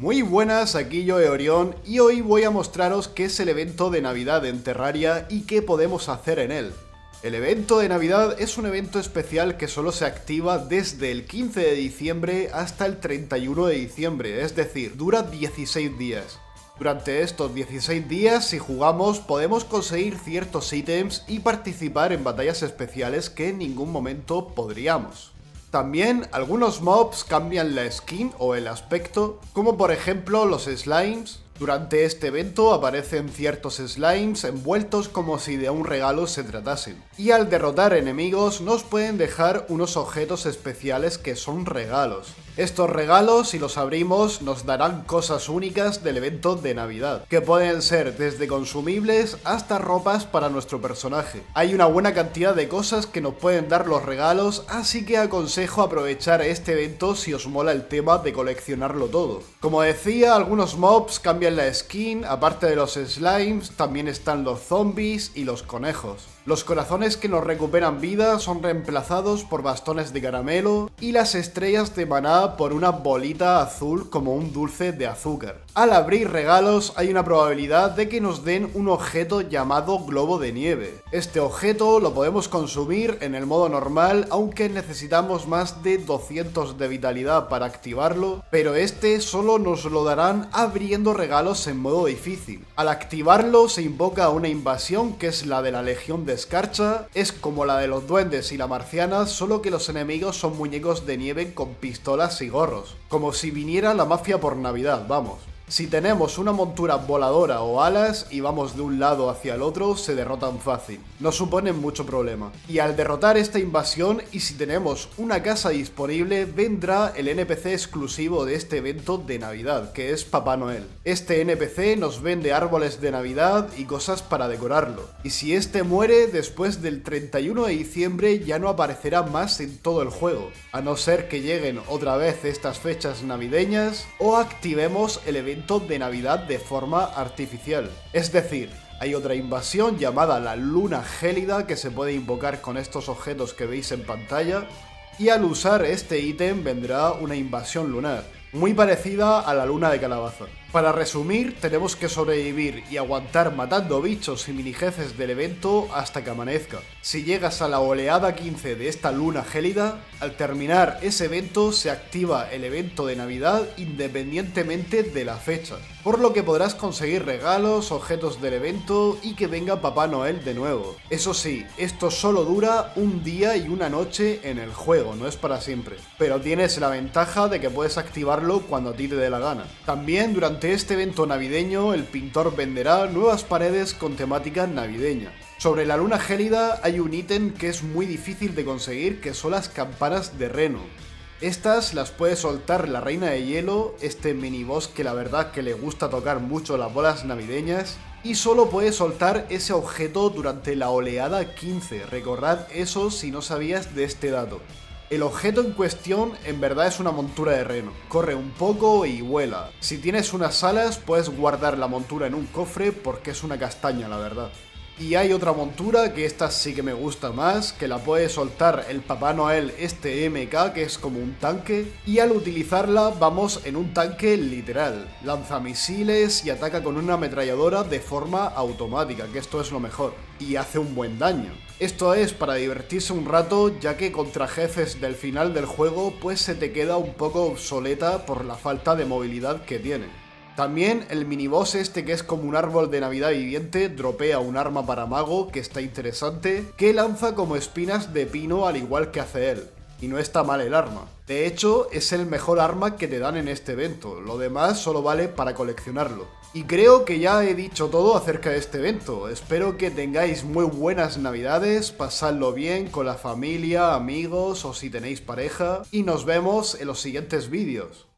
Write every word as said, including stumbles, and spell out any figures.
Muy buenas, aquí yo Eorion y hoy voy a mostraros qué es el evento de Navidad en Terraria y qué podemos hacer en él. El evento de Navidad es un evento especial que solo se activa desde el quince de diciembre hasta el treinta y uno de diciembre, es decir, dura dieciséis días. Durante estos dieciséis días, si jugamos, podemos conseguir ciertos ítems y participar en batallas especiales que en ningún momento podríamos. También algunos mobs cambian la skin o el aspecto, como por ejemplo los slimes. Durante este evento aparecen ciertos slimes envueltos como si de un regalo se tratasen. Y al derrotar enemigos nos pueden dejar unos objetos especiales que son regalos. Estos regalos, si los abrimos, nos darán cosas únicas del evento de Navidad, que pueden ser desde consumibles hasta ropas para nuestro personaje. Hay una buena cantidad de cosas que nos pueden dar los regalos, así que aconsejo aprovechar este evento si os mola el tema de coleccionarlo todo. Como decía, algunos mobs cambian la skin, aparte de los slimes, también están los zombies y los conejos. Los corazones que nos recuperan vida son reemplazados por bastones de caramelo y las estrellas de maná por una bolita azul como un dulce de azúcar. Al abrir regalos hay una probabilidad de que nos den un objeto llamado globo de nieve. Este objeto lo podemos consumir en el modo normal, aunque necesitamos más de doscientos de vitalidad para activarlo, pero este solo nos lo darán abriendo regalos en modo difícil. Al activarlo se invoca una invasión que es la de la Legión de Escarcha, es como la de los duendes y la marciana, solo que los enemigos son muñecos de nieve con pistolas y gorros, como si viniera la mafia por Navidad, vamos. Si tenemos una montura voladora o alas y vamos de un lado hacia el otro, se derrotan fácil, no suponen mucho problema. Y al derrotar esta invasión y si tenemos una casa disponible, vendrá el N P C exclusivo de este evento de Navidad, que es Papá Noel. Este N P C nos vende árboles de Navidad y cosas para decorarlo. Y si este muere, después del treinta y uno de diciembre ya no aparecerá más en todo el juego, a no ser que lleguen otra vez estas fechas navideñas o activemos el evento de Navidad de forma artificial. Es decir, hay otra invasión llamada la Luna Gélida que se puede invocar con estos objetos que veis en pantalla, y al usar este ítem vendrá una invasión lunar, muy parecida a la luna de calabaza. Para resumir, tenemos que sobrevivir y aguantar matando bichos y minijefes del evento hasta que amanezca. Si llegas a la oleada quince de esta luna gélida, al terminar ese evento se activa el evento de Navidad independientemente de la fecha, por lo que podrás conseguir regalos, objetos del evento y que venga Papá Noel de nuevo. Eso sí, esto solo dura un día y una noche en el juego, no es para siempre, pero tienes la ventaja de que puedes activarlo cuando a ti te dé la gana. También durante este evento navideño el pintor venderá nuevas paredes con temática navideña. Sobre la luna gélida hay un ítem que es muy difícil de conseguir, que son las campanas de Reno. Estas las puede soltar la Reina de Hielo, este miniboss que la verdad que le gusta tocar mucho las bolas navideñas, y solo puede soltar ese objeto durante la oleada quince, recordad eso si no sabías de este dato. El objeto en cuestión en verdad es una montura de reno, corre un poco y vuela. Si tienes unas alas puedes guardar la montura en un cofre porque es una castaña la verdad. Y hay otra montura que esta sí que me gusta más, que la puede soltar el Papá Noel este M K que es como un tanque, y al utilizarla vamos en un tanque literal, lanza misiles y ataca con una ametralladora de forma automática, que esto es lo mejor, y hace un buen daño. Esto es para divertirse un rato, ya que contra jefes del final del juego pues se te queda un poco obsoleta por la falta de movilidad que tiene. También el miniboss este que es como un árbol de Navidad viviente dropea un arma para mago que está interesante, que lanza como espinas de pino al igual que hace él. Y no está mal el arma. De hecho, es el mejor arma que te dan en este evento, lo demás solo vale para coleccionarlo. Y creo que ya he dicho todo acerca de este evento, espero que tengáis muy buenas navidades, pasadlo bien con la familia, amigos o si tenéis pareja, y nos vemos en los siguientes vídeos.